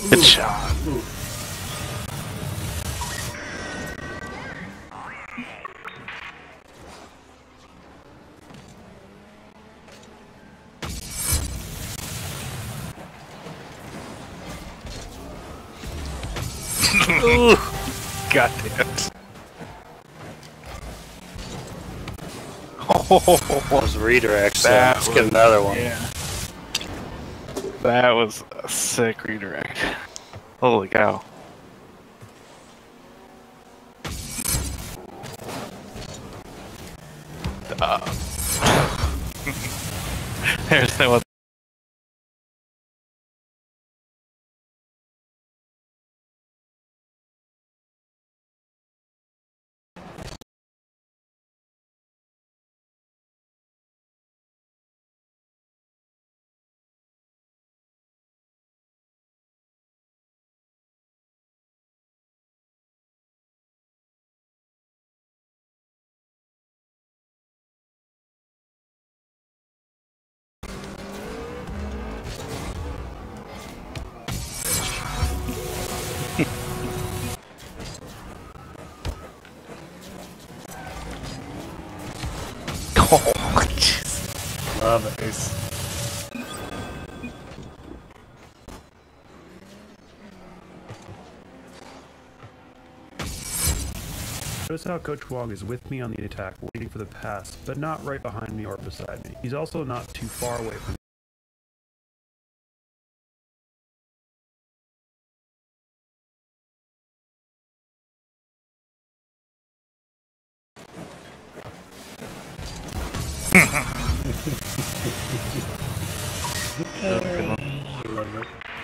Good shot. Ooh, God damn it. Those redirects, let's get was, another one. Yeah. That was a sick redirect. Holy cow. There's no other. Oh, jeez. Love it. Notice how Coach Wong is with me on the attack, waiting for the pass, but not right behind me or beside me. He's also not too far away from me. Love it.